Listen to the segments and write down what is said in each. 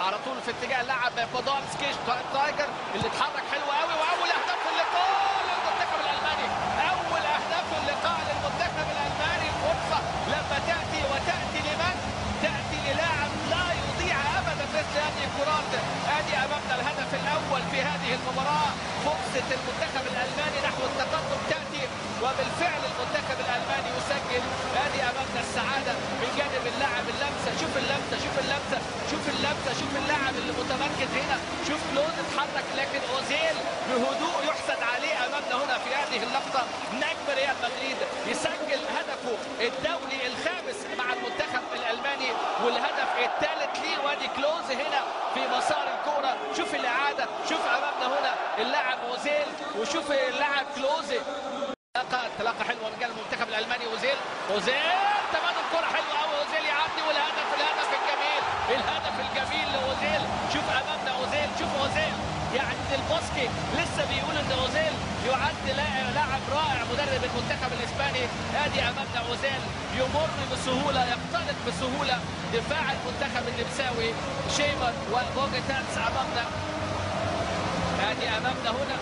على طول في اتجاه اللاعب بودولسكي تايجر اللي اتحرك حلو قوي، واول اهداف اللقاء للمنتخب الالماني. اول اهداف اللقاء للمنتخب الالماني. فرصه لما تاتي لمن؟ تاتي للاعب لا يضيع ابدا مثل هذه الكرات. ادي امامنا الهدف الاول في هذه المباراه. فرصه المنتخب الالماني نحو التقدم تاتي، وبالفعل المنتخب الالماني يسجل. ادي امامنا السعاده من جانب اللاعب. اللمسه، شوف اللمسه، شوف اللمسه، شوف اللمسه، شوف اللاعب اللي متمركز هنا. شوف كلوز اتحرك، لكن اوزيل بهدوء يحسد عليه امامنا هنا في هذه اللقطه. نجم ريال مدريد يسجل هدفه الدولي الخامس مع المنتخب الالماني والهدف الثالث ليه. وادي كلوز هنا في مسار الكوره. شوف الاعاده، شوف امامنا هنا اللاعب اوزيل وشوف اللاعب كلوز. انطلاقه حلوه من جانب المنتخب الالماني. اوزيل تمام الكره حلوه قوي. اوزيل يعدي والهدف الجميل، الهدف الجميل لاوزيل. شوف امامنا اوزيل، شوف اوزيل. يعني البوسكي لسه بيقول ان اوزيل يعد لاعب رائع. مدرب المنتخب الاسباني. ادي امامنا اوزيل يمر بسهوله، يخترق بسهوله دفاع المنتخب النمساوي. شيمر وبوجيتانس امامنا. ادي امامنا هنا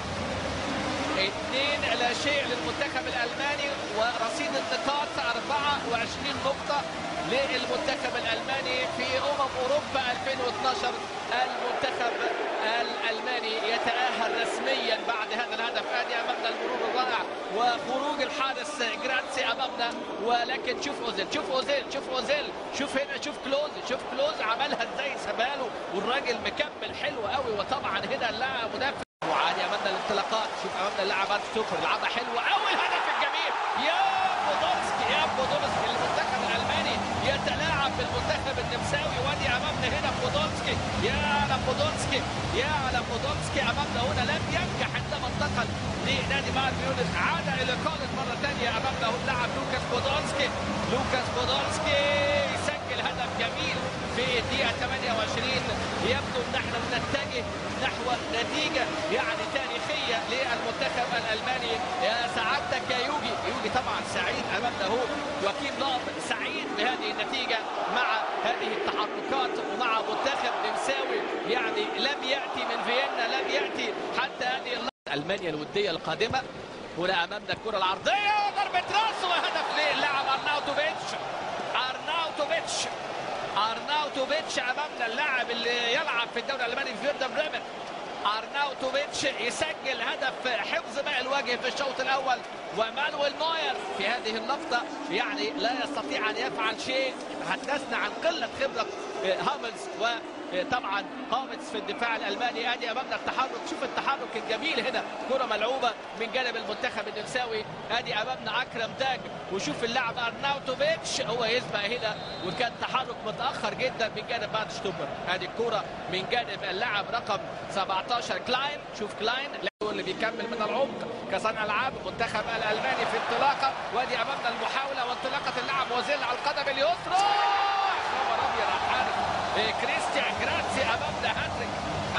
2-0 للمنتخب الالماني، ورصيد النقاط 24 نقطه للمنتخب الالماني في اوروبا 2012. المنتخب الالماني يتاهل رسميا بعد هذا الهدف. ادي امامنا المرور الرائع وخروج الحارس جراتسي امامنا. ولكن شوف اوزيل، شوف اوزيل، شوف اوزيل، شوف هنا، شوف كلوز، شوف كلوز عملها ازاي، سباله والراجل مكمل حلو قوي. وطبعا هنا اللاعب مدافع. وعادي امامنا الانطلاقات. شوف امامنا اللاعب ستوبر لعبها حلوه قوي. الهدف الجميل يا بودولسكي، يا بودولسكي. المنتخب الالماني يتلاعب بالمنتخب النمساوي. وادي امامنا هنا بودولسكي. يا على بودولسكي، يا على بودولسكي. امامنا هنا لم ينجح عندما انتقل لنادي بايرن ميونخ. عاد الى قائد مره ثانيه. امامنا اللاعب لوكاس بودولسكي. لوكاس بودولسكي يسجل هدف جميل في الدقيقه 28. يبدو ان احنا بنتجه نحو نتيجه يعني تاريخيه للمنتخب الالماني. يا سعادتك يا يوجي طبعا سعيد امامنا هو وكيل ناطق سعيد بهذه النتيجه مع هذه التحركات ومع منتخب نمساوي يعني لم ياتي من فيينا، لم ياتي حتى هذه المانيا الوديه القادمه. هنا امامنا الكره العرضيه، ضربه راس وهدف للاعب ارناوتوفيتش امامنا اللاعب اللي يلعب في الدوري الالماني في فيردر بريمن. ارناوتوفيتش يسجل هدف حفظ ماء الوجه في الشوط الاول. ومانويل نوير في هذه اللقطه يعني لا يستطيع ان يفعل شيء. حدثنا عن قله خبره هاملز وطبعا هاملز في الدفاع الالماني. ادي امامنا التحرك، شوف التحرك الجميل هنا. كره ملعوبه من جانب المنتخب النمساوي. ادي امامنا اكرم تاج وشوف اللاعب ارناوتوفيتش هو يسبق هنا، وكان تحرك متاخر جدا من جانب بعد شتوبر. ادي الكره من جانب اللاعب رقم 17 كلاين. شوف كلاين اللي بيكمل من العمق كصانع العاب المنتخب الالماني في انطلاقه. وادي امامنا المحاوله وانطلاقه اللاعب اوزيل على القدم اليسرى. خبر ابيض على الحارس كريستيان جراتسي. امامنا هاتريك.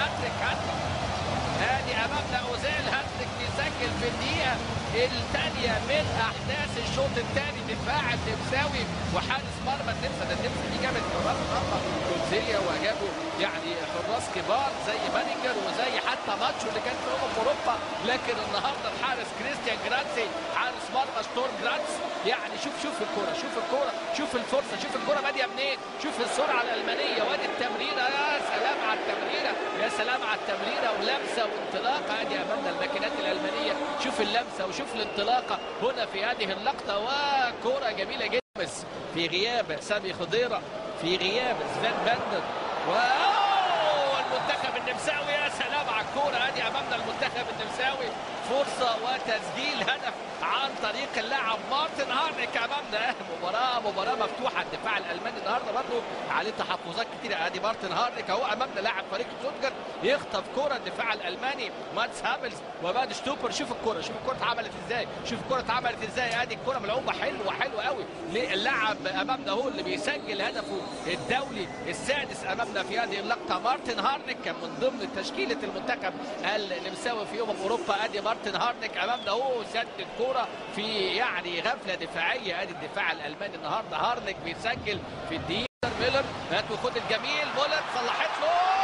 ادي امامنا اوزيل هاتريك بيسجل في الدقيقه الثانيه من احداث الشوط الثاني. دفاع النمساوي وحارس مرمى النمسا دي جابت حراس مرمى كونزيليا وجابوا يعني حراس كبار زي مانيجر وزي حتى ماتشو اللي كان في اوروبا. لكن النهارده الحارس كريستيان جراتسي حارس مرمى شتورم جراتس. يعني شوف الكوره، شوف الفرصه، شوف الكوره باديه منين، شوف السرعه الالمانيه. وادي التمريره، يا سلام على التمريره، يا سلام على التمريره ولمسه وانطلاقه. ادي امامنا الماكينات الالمانيه. شوف اللمسه وشوف الانطلاقه هنا في هذه اللقطه. وكوره جميله جدا في غياب سامي خضيره، في غياب سفان باندر والمنتخب النمساوي. يا سلام على الكوره. ادي امامنا المنتخب النمساوي فرصه وتسجيل هدف عن طريق اللاعب مارتن هارنيك. امامنا مباراه مفتوحه. الدفاع الالماني النهارده برضه عليه تحفظات كتيره. ادي مارتن هارنيك اهو امامنا لاعب فريق شتوتجارت يخطف كوره الدفاع الالماني ماتس هاملز وبعد شتوبر. شوف الكوره اتعملت ازاي، ادي الكوره ملعوبه حلوه قوي للاعب امامنا هو اللي بيسجل هدفه الدولي السادس امامنا في هذه اللقطه. مارتن هارنيك كان من ضمن تشكيله المنتخب النمساوي في اوروبا. ادي مارتن هارنيك امامنا هو سد الكوره في يعني غفله دفاعيه. ادي الدفاع الالماني النهارده. هارنيك بيسجل في الدقيقه. ميلر هات وخد الجميل. مولر صلحت له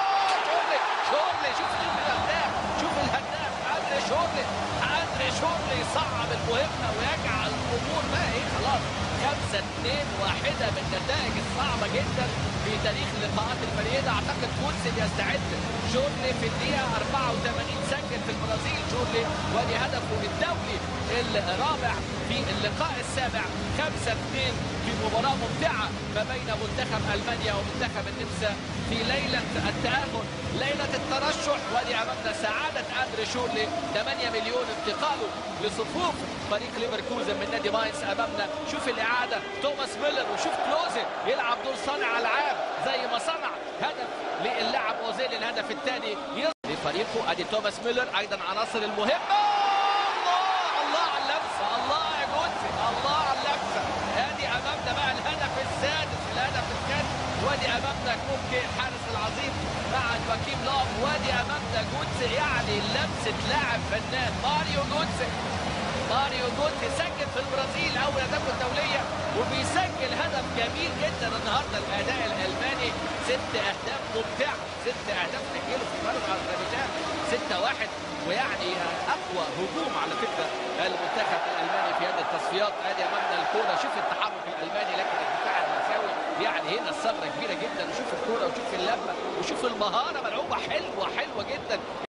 يصعب المهمه ويجعل الامور بقى ايه خلاص 5-2 واحده من النتائج الصعبه جدا في تاريخ اللقاءات الفريده. اعتقد جولسي بيستعد جورلي في الدقيقه 84 سجل في البرازيل جورلي ودي هدفه الدولي الرابع في اللقاء السابع. 5-2 في مباراه ممتعه ما بين منتخب المانيا ومنتخب النمسا في ليله التاهل ليله الترشح. ودي امامنا سعاده اندري جورلي 8 مليون انتقاله لصفوف فريق ليفركوزن من نادي ماينز. امامنا شوف الاعاده توماس ميلر وشوف كلوزي يلعب دور صانع العاب زي ما صنع هدف للاعب اوزيل الهدف الثاني لفريقه. ادي توماس ميلر ايضا عناصر المهمه. الله على اللمسه الله يا جوتسي الله على اللمسه. ادي امامنا بقى الهدف السادس الهدف الثاني. وادي امامنا كوكي الحارس العظيم مع جواكيم لوف. وادي امامنا جوتسي يعني لمسه لاعب فنان ماريو جوتسي. ماريو جوتسي سجل في البرازيل اول اهدافه الدوليه وبيسجل هدف جميل جدا النهارده. الاداء الالماني 6 اهداف ممتعه 6 اهداف سجلوا في فرق اذربيجان 6-1 ويعني اقوى هجوم على فكره المنتخب الالماني في هذه التصفيات. ادي امامنا الكوره شوف التحرك الالماني لكن الدفاع النمساوي يعني هنا الثغره كبيره جدا. وشوف الكوره وشوف اللمه وشوف المهاره ملعوبه حلوه جدا